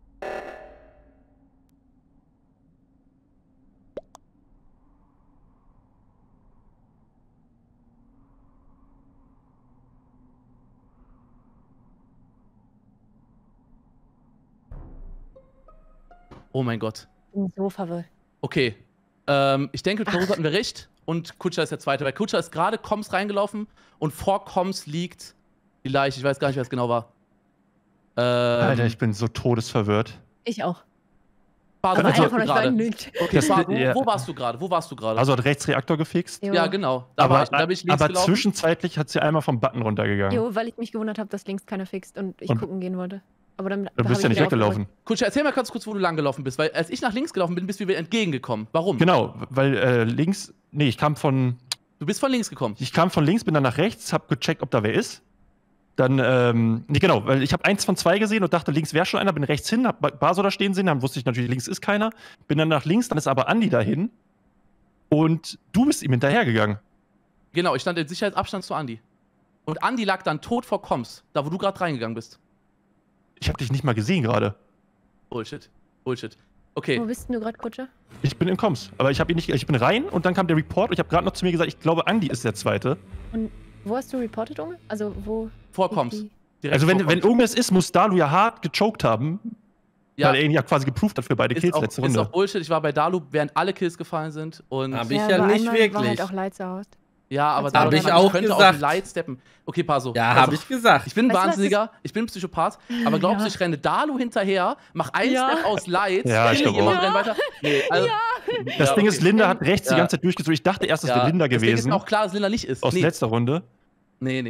Oh mein Gott. Ich bin so verwirrt. Okay. Ich denke, Caruso hatten wir recht. Und Kutscher ist der Zweite, weil Kutscher ist gerade Comms reingelaufen und vor Comms liegt die Leiche. Ich weiß gar nicht, wer es genau war. Alter, ich bin so todesverwirrt. Ich auch. Baso, aber einer von euch beiden lügt. Okay, Baso, wo warst du gerade? Wo warst du gerade? Also hat rechts Reaktor gefixt? Jo. Ja, genau. Da bin ich links gelaufen. Zwischenzeitlich hat sie einmal vom Button runtergegangen. Jo, weil ich mich gewundert habe, dass links keiner fixt und ich gucken gehen wollte. Aber dann du bist ja nicht weggelaufen. Kutscher, erzähl mal ganz kurz, wo du lang gelaufen bist, weil als ich nach links gelaufen bin, bist du mir entgegengekommen. Warum? Genau, weil links, nee, ich kam von... Du bist von links gekommen? Ich kam von links, bin dann nach rechts, hab gecheckt, ob da wer ist. Dann, nee, genau, weil ich habe 1 von 2 gesehen und dachte, links wäre schon einer, bin rechts hin, hab Baso da stehen sehen, dann wusste ich natürlich, links ist keiner. Bin dann nach links, dann ist aber Andi dahin und du bist ihm hinterhergegangen. Genau, ich stand in Sicherheitsabstand zu Andi. Und Andi lag dann tot vor Comms, da wo du gerade reingegangen bist. Ich habe dich nicht mal gesehen gerade. Bullshit. Bullshit. Okay. Wo bist denn du gerade, Kutscher? Ich bin im Comms, aber ich bin rein und dann kam der Report und ich habe gerade noch zu mir gesagt, ich glaube, Andi ist der Zweite. Und wo hast du reportet, Unge? Also wo? Vor Comms. Also wenn Unge es ist, muss Dalu ja hart gechoked haben, weil er ihn ja quasi geproved hat für beide Kills letzte Runde. Ist auch Bullshit, ich war bei Dalu, während alle Kills gefallen sind und... Hab ich ja nicht wirklich. War halt auch Lights out. Ja, aber da habe ich auch könnte gesagt. Auf Light steppen. Okay, Paso. Ja, also, habe ich gesagt. Ich bin ein Wahnsinniger, ich bin ein Psychopath, aber glaubst du, ich renne Dalu hinterher, mach einen Step aus Lights, ich glaube auch. renn weiter? Nee, also, das Ding ist, Linda hat rechts die ganze Zeit durchgezogen. Ich dachte erst, es wäre Linda gewesen. Deswegen ist mir auch klar, dass Linda nicht ist. Aus letzter Runde. Nee.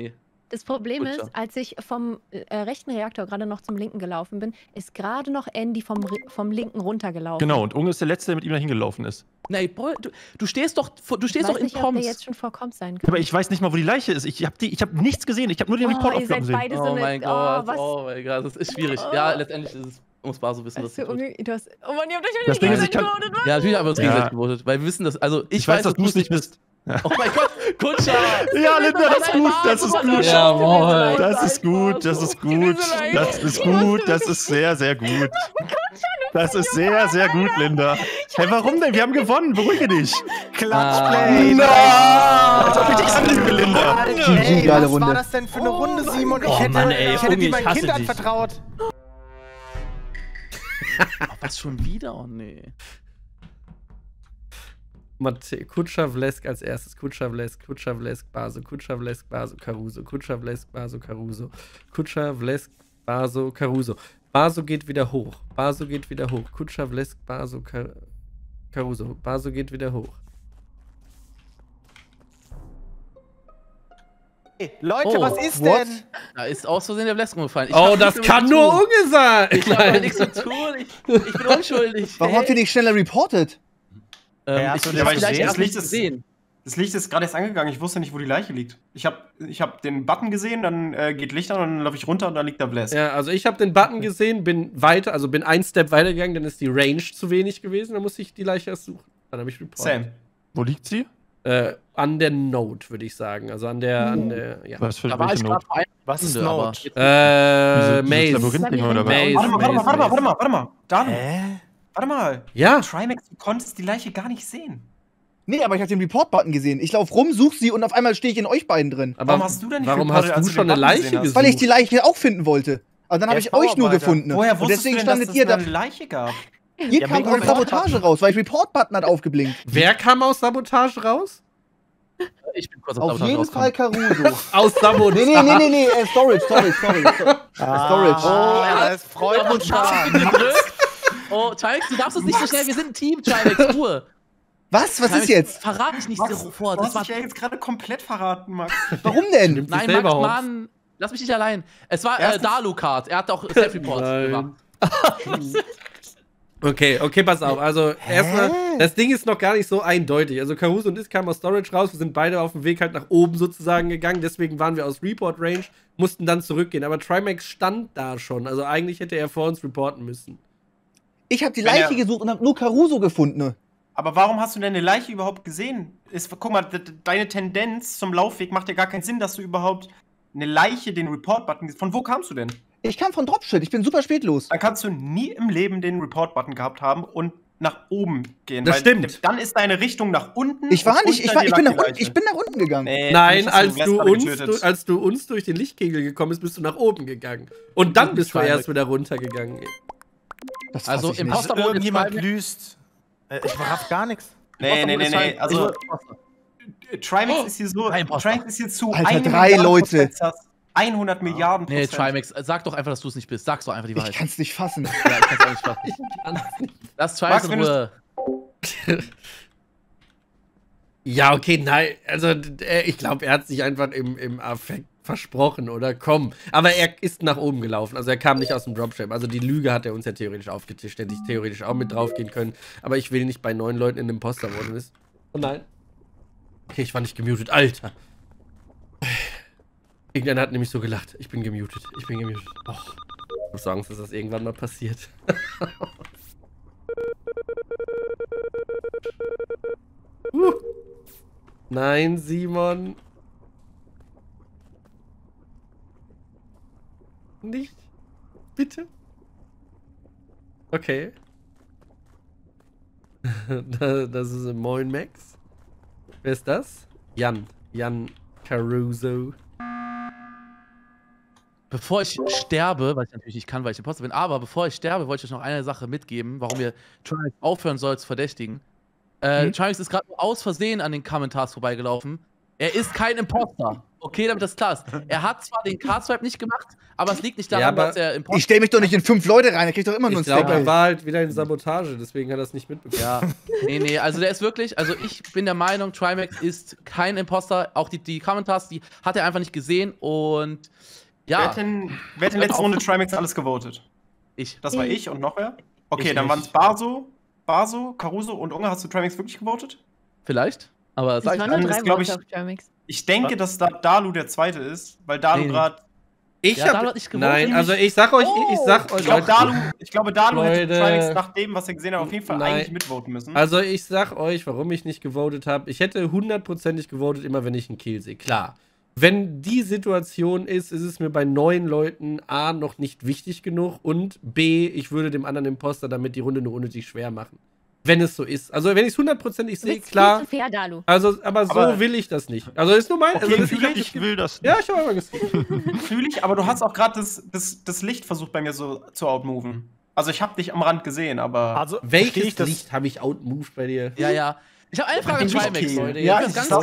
Das Problem ist, als ich vom rechten Reaktor gerade noch zum linken gelaufen bin, ist gerade noch Andy vom linken runtergelaufen. Genau, und Unge ist der Letzte, der mit ihm da hingelaufen ist. Nee, du stehst doch in Comms. Ich weiß nicht, ob der jetzt schon vor Comms sein kann. Aber ich weiß nicht mal, wo die Leiche ist. Ich hab nichts gesehen. Ich habe nur den Report-Aufgaben gesehen. Oh mein Gott, das ist schwierig. Ja, letztendlich ist es, muss Baso wissen, dass oh Mann, ihr habt euch das Ding ist, gewotet, ja, natürlich haben wir uns gegenseitig gewotet, weil wir wissen, dass, also ich weiß, dass du es nicht bist. Ja. Oh mein Gott, Kutscher! Ja, Linda, das ist gut, das ist gut. Jawohl. Das ist gut, das ist gut. Das ist gut, das ist sehr, sehr gut. Das ist sehr, sehr gut, Linda. Hey, warum denn? Wir haben gewonnen, beruhige dich. Klatschplay! Als ob ich dich anlüge, Linda. Ey, was war das denn für eine Runde, Simon? Ich hätte dir mein Kind anvertraut. Was schon wieder? Oh nee. Kutscher, Vlesk als erstes. Kutscher, Vlesk, Baso, Kutscher, Vlesk, Baso, Caruso. Kutscher, Vlesk, Baso, Caruso. Kutscher, Vlesk, Baso, Caruso. Baso geht wieder hoch. Baso geht wieder hoch. Kutscher, Vlesk, Baso, Caruso. Baso geht wieder hoch. Hey, Leute, was ist denn? Da ist aus Versehen der Vlesk umgefallen. Das kann nur Unge sein! Ich habe nichts zu tun. Ich bin unschuldig. Warum habt ihr nicht schneller reportet? Das Licht ist gerade erst angegangen. Ich wusste nicht, wo die Leiche liegt. Ich hab den Button gesehen, dann geht Licht an und dann laufe ich runter und dann liegt da Bless. Ja, also ich habe den Button gesehen, bin einen Step weitergegangen, dann ist die Range zu wenig gewesen, dann musste ich die Leiche erst suchen. Dann habe ich reportet. Sam. Wo liegt sie? An der Node, würde ich sagen. Also an der ja. Was für welche Node? Was ist Node? Maze. Warte mal. Warte mal. Ja. Trimax, du konntest die Leiche gar nicht sehen. Nee, aber ich habe den Report-Button gesehen. Ich laufe rum, suche sie und auf einmal stehe ich in euch beiden drin. Aber warum hast du denn nicht reportet, als du schon eine Leiche gesucht? Weil ich die Leiche auch finden wollte. Aber dann habe ich euch nur gefunden. Woher wusstest du denn, dass es eine Leiche gab? Ihr kam aus Sabotage raus, weil ich Report-Button hat aufgeblinkt. Wer kam aus Sabotage raus? Ich bin kurz aus Sabotage raus. Auf jeden Fall Caruso. Aus Sabotage? Nee, Storage. Storage. Oh, es freut uns schon. Oh, Trimax, du darfst uns nicht so schnell, wir sind ein Team, Trimax, Ruhe. Was ist jetzt? Verrat mich nicht sofort. Du hast mich ja jetzt gerade komplett verraten, Max. Warum denn? Nein, Max, Mann, lass mich nicht allein. Es war Dalukat, er hat auch Self-Report gemacht. Okay, pass auf. Also, erstmal, das Ding ist noch gar nicht so eindeutig. Also, Caruso und ich kamen aus Storage raus. Wir sind beide auf dem Weg halt nach oben sozusagen gegangen. Deswegen waren wir aus Report Range, mussten dann zurückgehen. Aber Trimax stand da schon. Also, eigentlich hätte er vor uns reporten müssen. Ich habe die Leiche gesucht und habe nur Caruso gefunden. Aber warum hast du denn eine Leiche überhaupt gesehen? Guck mal, deine Tendenz zum Laufweg macht ja gar keinen Sinn, dass du überhaupt eine Leiche, den Report-Button... Von wo kamst du denn? Ich kam von Dropshit, ich bin super spät los. Dann kannst du nie im Leben den Report-Button gehabt haben und nach oben gehen. Das stimmt. Dann ist deine Richtung nach unten. Ich bin nach unten gegangen. Nein, als du uns durch den Lichtkegel gekommen bist, bist du nach oben gegangen. Und dann bist du erst wieder runtergegangen. Also im Poster irgendjemand lüst. Ich raff gar nichts. Nee. Also Trimax ist hier so. Trimax ist hier zu. Alter, 3 Leute. 100 Milliarden Prozent. Nee, Trimax, sag doch einfach, dass du es nicht bist. Sag's doch einfach die Wahrheit. Ich kann's nicht fassen. Ja, ich kann's auch nicht fassen. Lass Trimax in Ruhe. Ja, okay, nein. Also, ich glaube, er hat sich einfach im Affekt versprochen, oder? Komm. Aber er ist nach oben gelaufen. Also, er kam nicht aus dem Dropship. Also, die Lüge hat er uns ja theoretisch aufgetischt. Hätte ich theoretisch auch mit draufgehen können. Aber ich will nicht bei 9 Leuten in einem Poster wohnen. Oh nein. Okay, ich war nicht gemutet. Alter. Irgendeiner hat nämlich so gelacht. Ich bin gemutet. Oh. Ich muss Angst, dass das irgendwann mal passiert. Nein, Simon. Nicht. Bitte. Okay. Das ist Moin Max. Wer ist das? Jan Caruso. Bevor ich sterbe, was ich natürlich nicht kann, weil ich Imposter bin, aber bevor ich sterbe, wollte ich euch noch eine Sache mitgeben, warum ihr Trimax aufhören soll zu verdächtigen. Trimax ist gerade aus Versehen an den Kommentars vorbeigelaufen Er ist kein Imposter. Okay, damit das klar ist. Er hat zwar den Card-Swipe nicht gemacht, aber es liegt nicht daran, dass er Imposter ist. Ich stelle mich doch nicht in 5 Leute rein, er kriegt doch immer nur einen Stack. Ich glaube, er war halt wieder in Sabotage, deswegen hat er es nicht mitbekommen. Ja, nee, also der ist wirklich, also ich bin der Meinung, Trimax ist kein Imposter. Auch die Kommentars, die hat er einfach nicht gesehen und ja. Wer hat denn letzte Runde Trimax alles gewotet? Ich. Das war ich und noch wer? Okay, dann waren es Baso, Caruso und Unge. Hast du Trimax wirklich gewotet? Vielleicht, aber das waren nur 3 Vote auf Trimax. Ich denke, dass da Dalu der Zweite ist, weil Dalu gerade. Dalu hat nicht gewotet. Nein, also ich sag euch, ich glaube, Dalu hätte Trimax nach dem, was er gesehen hat, auf jeden Fall eigentlich mitvoten müssen. Also ich sag euch, warum ich nicht gewotet habe. Ich hätte 100%ig gewotet, immer wenn ich einen Kill sehe. Klar. Wenn die Situation ist es mir bei 9 Leuten A noch nicht wichtig genug und B, ich würde dem anderen Imposter damit die Runde nur unnötig schwer machen. Wenn es so ist. Also wenn ich es 100%ig sehe, klar. Zu fair, Dalu. Also, aber so will ich das nicht. Also ist nur mein. Okay, also, ich will das nicht. Ja, ich habe immer gesagt. Fühle ich, aber du hast auch gerade das Licht versucht bei mir so zu outmoven. Also ich habe dich am Rand gesehen, aber. Also welches Licht habe ich outmoved bei dir? Ja. Ich habe eine Frage an Trimax, Leute. Ja, das ganz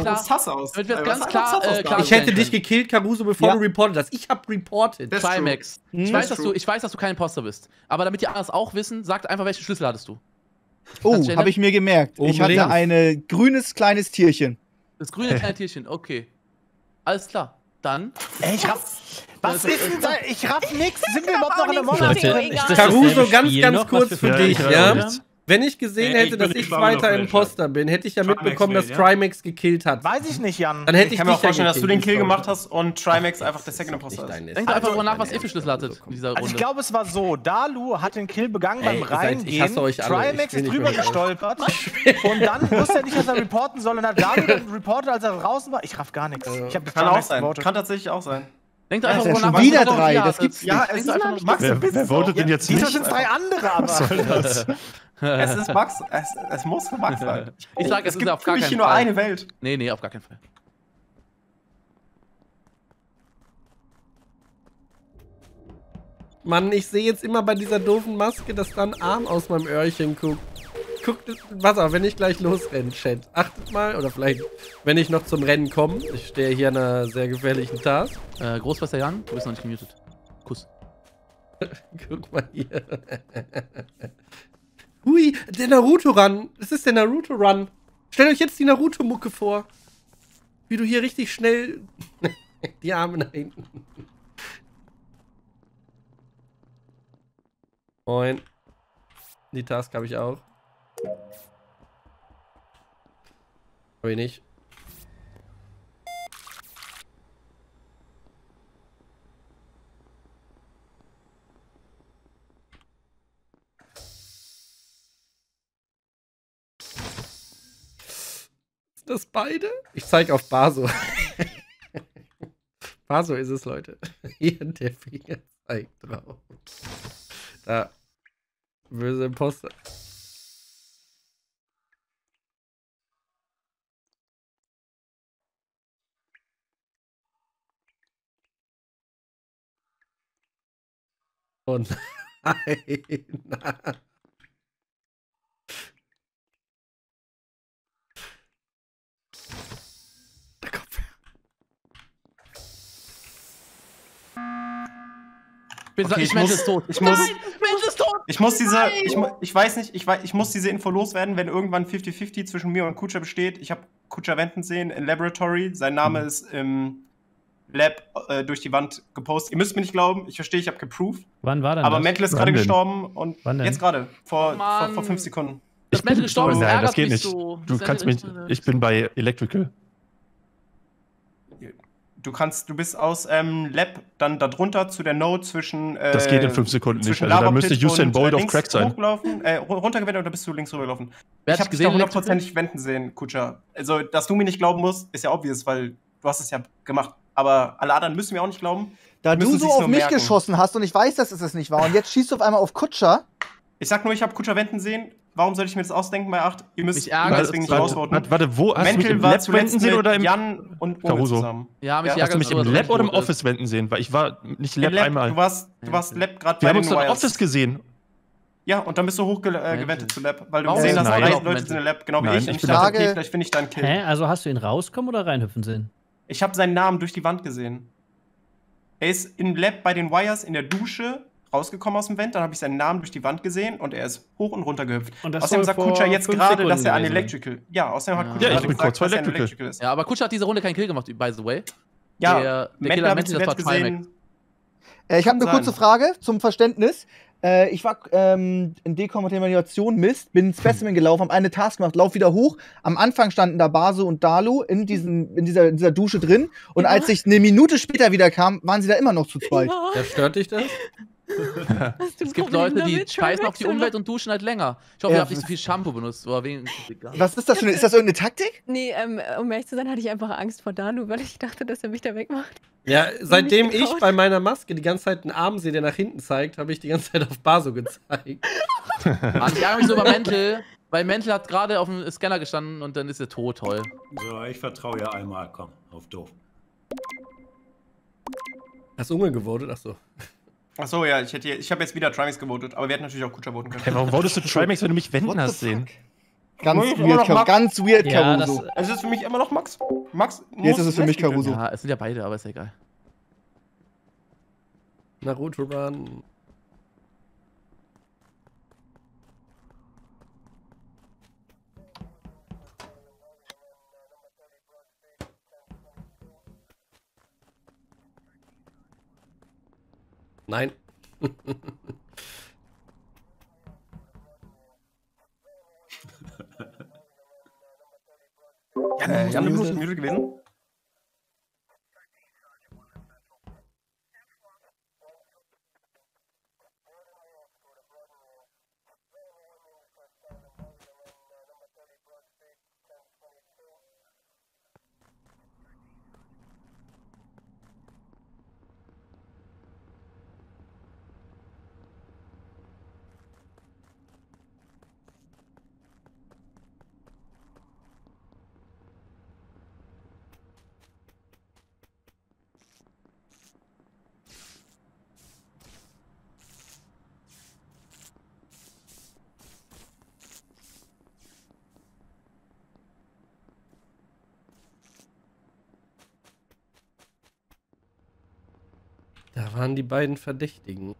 klar. Ich hätte dich gekillt, Caruso, bevor du reportet hast. Ich habe reported. Trimax. Ich weiß, dass du kein Imposter bist. Aber damit die anderen auch wissen, sag einfach, welchen Schlüssel hattest du? Oh, habe ich mir gemerkt. Ich hatte ein grünes kleines Tierchen. Das grüne kleine Tierchen, okay. Alles klar. Dann. Ey, was ist denn da? Ich raff nix. Sind wir überhaupt noch in der Monat? Caruso, ganz kurz für dich, ja? Wenn ich gesehen hätte, dass ich zweiter Imposter bin, hätte ich ja mitbekommen, dass Trimax gekillt hat. Weiß ich nicht, Jan. Dann hätte ich kann mir auch vorstellen, dass du den Kill gemacht hast und Trimax einfach der Second Imposter ist. Denkt einfach darüber nach, was ihr für Schlüssel hattet in dieser Runde. Also ich glaube, es war so, Dalu hat den Kill begangen beim Reingehen, Trimax ist drüber gestolpert und dann wusste er nicht, dass er reporten soll und hat Dalu dann reportet, als er draußen war. Ich raff gar nichts. Ich habe kann auch sein. Kann tatsächlich auch sein. Denkt einfach darüber nach, was wieder 3, das gibt's nicht. Ja, es ist Max. Wer votet denn jetzt nicht? Wieso sind es 3 andere, aber? Was soll das? Es ist Max. Es muss für Max sein. Ich sage, es gibt auf gar keinen Fall. hier nur eine Welt. Nee, auf gar keinen Fall. Mann, ich sehe jetzt immer bei dieser doofen Maske, dass da ein Arm aus meinem Öhrchen guckt. Guckt, was auch, wenn ich gleich losrenne, Chat. Achtet mal, oder vielleicht, wenn ich noch zum Rennen komme. Ich stehe hier an einer sehr gefährlichen Task. Großmeister Jan, du bist noch nicht gemutet. Kuss. Guck mal hier. Hui, der Naruto-Run. Das ist der Naruto-Run. Stellt euch jetzt die Naruto-Mucke vor. Wie du hier richtig schnell die Arme nach hinten. Moin. Die Task habe ich auch. Habe ich nicht. Sind das beide? Ich zeige auf Baso. Baso ist es, Leute. Hier der Finger zeigt drauf. Da. Böse Imposter. Oh nein. Der Kopf. Okay, ich muss diese Info loswerden, wenn irgendwann 50-50 zwischen mir und Kutscher besteht. Ich habe Kutscher Wenden sehen in Laboratory. Sein Name ist im Lab durch die Wand gepostet. Ihr müsst mir nicht glauben, ich verstehe, ich habe geproved. Wann war denn aber das? Mental ist gerade gestorben und jetzt gerade, vor 5 Sekunden. Das Mental gestorben ist, nein, das geht mich nicht. So. Du kannst mich. Ich bin bei Electrical. Du bist aus Lab dann da drunter zu der Node zwischen. Das geht in 5 Sekunden nicht. Also da müsste Usain Bolt auf Crack sein. Runtergewendet oder bist du links rübergelaufen? Ich habe dich da 100% wenden sehen, Kutscher. Also, dass du mir nicht glauben musst, ist ja obvious, weil du hast es ja gemacht. Aber alle anderen müssen mir auch nicht glauben. Da du so auf mich geschossen hast und ich weiß, dass es nicht war und jetzt schießt du auf einmal auf Kutscher. Ich sag nur, ich habe Kutscher wenden sehen. Warum soll ich mir das ausdenken bei 8? Ihr müsst deswegen nicht rausvoten. Warte, wo hast du mich im Lab wenden sehen oder im Jan und Caruso zusammen? Ja, hast du mich im Lab oder im Office wenden sehen? Weil ich war nicht Lab einmal. Du warst Lab gerade bei den Wires. Wir haben uns im Office gesehen. Ja, und dann bist du hochgewendet zu Lab, weil du gesehen hast, 3 Leute sind in Lab, genau wie ich. Und ich dachte, okay, vielleicht finde ich da einen Kill. Hä? Also hast du ihn rauskommen oder reinhüpfen sehen? Ich habe seinen Namen durch die Wand gesehen. Er ist im Lab bei den Wires in der Dusche rausgekommen aus dem Vent, dann habe ich seinen Namen durch die Wand gesehen und er ist hoch und runter gehüpft. Außerdem sagt Kutscher jetzt gerade, dass er an Electrical. Ja, außerdem hat Kutscher gerade gesagt, dass er an Electrical ist. Ja, aber Kutscher hat diese Runde keinen Kill gemacht, by the way. Ja, der Killer Mental, das war gesehen. Ich habe eine kurze Frage zum Verständnis. Ich war in Dekontamination Mist, bin in Specimen gelaufen, habe eine Task gemacht, lauf wieder hoch. Am Anfang standen da Baso und Dalu in dieser Dusche drin. Und als ich eine Minute später wieder kam, waren sie da immer noch zu zweit. Ja, stört dich das? Es gibt Leute, die scheißen auf die Umwelt und duschen halt länger. Ich hoffe, ihr habt nicht so viel Shampoo benutzt. Was ist das für eine? Ist das irgendeine Taktik? Nee, um ehrlich zu sein, hatte ich einfach Angst vor Dalu, weil ich dachte, dass er mich da wegmacht. Ja, seitdem ich bei meiner Maske die ganze Zeit einen Arm sehe, der nach hinten zeigt, habe ich die ganze Zeit auf Baso gezeigt. Mann, ich ärgere mich so über Mental, weil Mental hat gerade auf dem Scanner gestanden und dann ist er tot, toll. So, ich vertraue ja einmal, komm, auf doof. Hast du Unge gewotet? Achso. Achso, ja, ich habe jetzt wieder Trimax gewotet, aber wir hätten natürlich auch Kutscher voten können. Hey, warum votest du Trimax, wenn du mich wenden hast sehen? Ganz weird, ja, Caruso. Es ist für mich immer noch Max. Jetzt ist es für mich Caruso. Ja, es sind ja beide, aber ist ja egal. Naruto Run. Nein. Jan, du bist müde gewesen? Da waren die beiden Verdächtigen.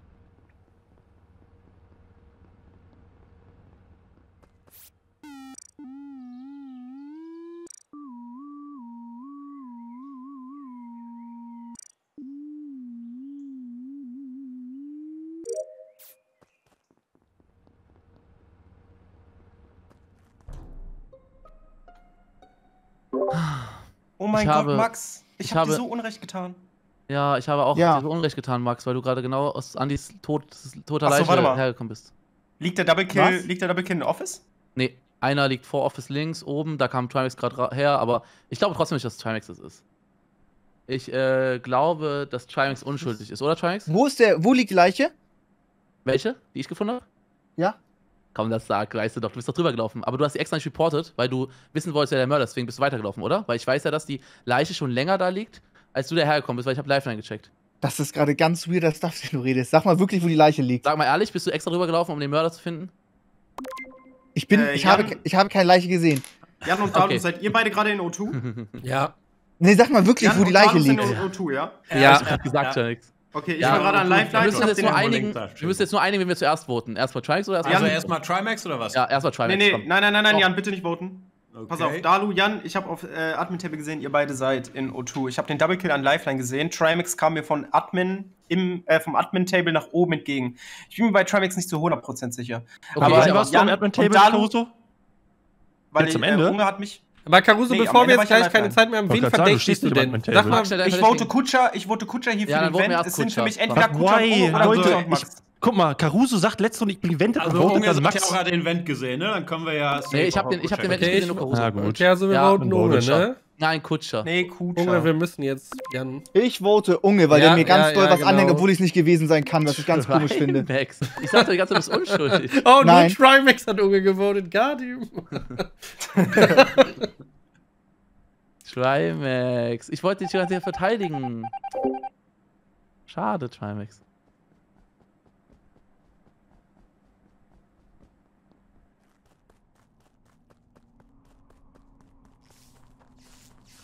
Oh mein Gott, Max, ich habe dir so Unrecht getan. Ja, ich habe auch dir so Unrecht getan, Max, weil du gerade genau aus Andys toter Leiche hergekommen bist. Liegt der Double Kill in Office? Nee, einer liegt vor Office links oben, da kam Trimax gerade her, aber ich glaube trotzdem nicht, dass Trimax das ist. Ich glaube, dass Trimax unschuldig ist, oder Trimax? Wo liegt die Leiche? Welche? Die ich gefunden habe? Ja. Komm, das weißt du doch, du bist doch drüber gelaufen. Aber du hast die extra nicht reportet, weil du wissen wolltest, wer der Mörder ist, deswegen bist du weitergelaufen, oder? Weil ich weiß ja, dass die Leiche schon länger da liegt, als du dahergekommen bist, weil ich habe Lifeline gecheckt. Das ist gerade ganz weird, das darfst du redest. Sag mal wirklich, wo die Leiche liegt. Sag mal ehrlich, bist du extra drüber gelaufen, um den Mörder zu finden? Ich habe keine Leiche gesehen. Jan und Dalu, seid ihr beide gerade in O2? Ja. Nee, sag mal wirklich, wo die Leiche liegt. In O2, ja? Ja, ich hab gesagt ja nichts. Okay, ich war gerade an Lifeline. Wir müssen jetzt nur einigen, wenn wir zuerst voten. Erstmal Trimax oder erstmal? Also erstmal Trimax oder was? Ja, erstmal Trimax. Nein, Jan, bitte nicht voten. Okay. Pass auf, Dalu, Jan, ich habe auf Admin-Tabelle gesehen, ihr beide seid in O2. Ich habe den Double Kill an Lifeline gesehen. Trimax kam mir vom Admin-Table nach oben entgegen. Ich bin mir bei Trimax nicht zu 100% sicher. Okay, aber warst du am Admin-Table, Caruso? Weil jetzt am Ende? Unge hat mich... Aber Caruso, bevor wir jetzt gleich keine Zeit mehr haben, wen verdächtigst du denn? Sag mal, ich vote Kutscher hier für den Event. Es sind für mich entweder Kutscher oder Leute, guck mal, Caruso sagt letzte Runde, ich bin Event. Also Unge hat ja auch gerade den Event gesehen, ne? Dann können wir ja... Nee, ich hab den Event gesehen, nur Caruso. Ja, gut. Okay, also wir voten Unge, ne? Nein, Kutscher. Nee, Kutscher. Unge, wir müssen jetzt, Jan. Ich vote Unge, weil der mir ganz doll was anhängt, obwohl ich es nicht gewesen sein kann, was ich ganz komisch finde. Ich sagte die ganze Zeit, du bist unschuldig. Oh, nur Trimax hat Unge gewotet. Guardian. Trimax. Ich wollte dich die ganze Zeit verteidigen. Schade, Trimax.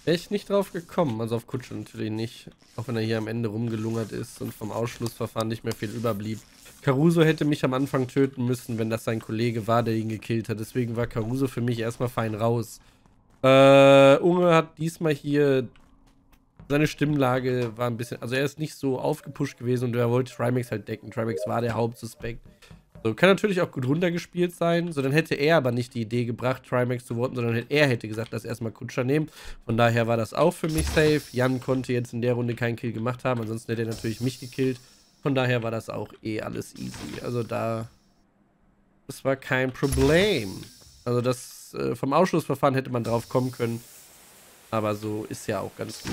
Wäre ich nicht drauf gekommen, also auf Kutscher natürlich nicht. Auch wenn er hier am Ende rumgelungert ist und vom Ausschlussverfahren nicht mehr viel überblieb. Caruso hätte mich am Anfang töten müssen, wenn das sein Kollege war, der ihn gekillt hat. Deswegen war Caruso für mich erstmal fein raus. Unge hat diesmal hier... Seine Stimmlage war ein bisschen... Also er ist nicht so aufgepusht gewesen und er wollte Trimax halt decken. Trimax war der Hauptsuspekt. So, kann natürlich auch gut runtergespielt sein. So, dann hätte er aber nicht die Idee gebracht, Trimax zu voten, sondern er hätte gesagt, lass erstmal Kutscher nehmen. Von daher war das auch für mich safe. Jan konnte jetzt in der Runde keinen Kill gemacht haben, ansonsten hätte er natürlich mich gekillt. Von daher war das auch alles easy. Also das war kein Problem. Also das vom Ausschlussverfahren hätte man drauf kommen können. Aber so ist ja auch ganz gut.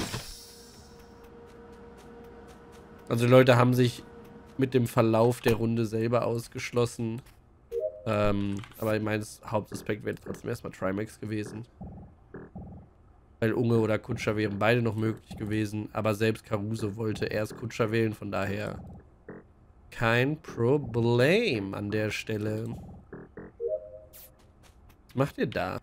Also die Leute haben sich mit dem Verlauf der Runde selber ausgeschlossen. Aber ich meine, das Hauptsuspekt wäre trotzdem erstmal Trimax gewesen. Weil Unge oder Kutscher wären beide noch möglich gewesen. Aber selbst Caruso wollte erst Kutscher wählen, von daher kein Problem an der Stelle. Was macht ihr da?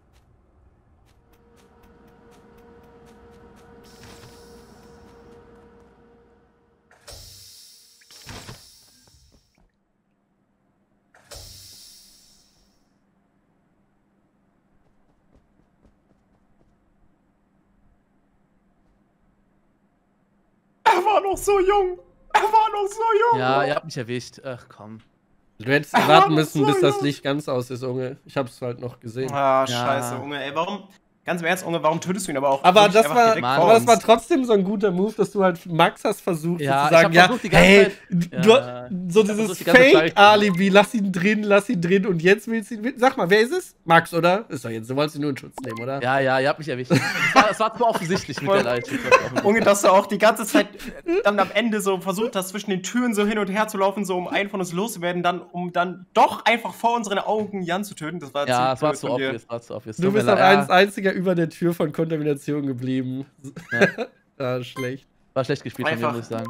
Er war noch so jung. Er war noch so jung. Ja, ihr habt mich erwischt. Ach komm. Du hättest warten müssen, bis das Licht ganz aus ist, Unge. Ich hab's halt noch gesehen. Ah, scheiße, Unge. Ey, warum... Ganz im Ernst, Unge, warum tötest du ihn aber auch? Aber das war trotzdem so ein guter Move, dass du halt Max hast versucht, zu sagen, ja, hey, so dieses Fake-Alibi, lass ihn drin und jetzt willst du ihn... Sag mal, wer ist es? Max, oder? Ist doch jetzt, du wolltest ihn nur in Schutz nehmen, oder? Ja, ihr habt mich erwischt. Das war zu offensichtlich mit der Leiche. Unge, dass du auch die ganze Zeit dann am Ende so versucht hast, zwischen den Türen so hin und her zu laufen, so um einen von uns loszuwerden, um dann doch einfach vor unseren Augen Jan zu töten. Das war ja, es war zu obvious. Du bist auch einziger über der Tür von Kontamination geblieben. Ja. Schlecht. War schlecht gespielt von mir, muss ich sagen.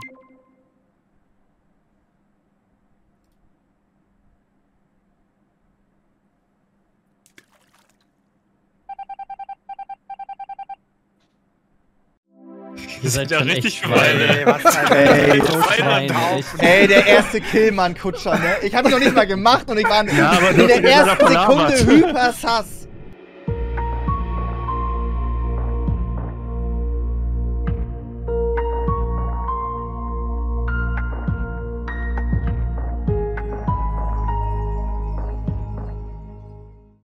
Ihr seid ja richtig Schweine. Ey, der erste Kill, Mann, Kutscher, ne? Ich hab ihn noch nicht mal gemacht und ich war in der ersten Sekunde hyper sass.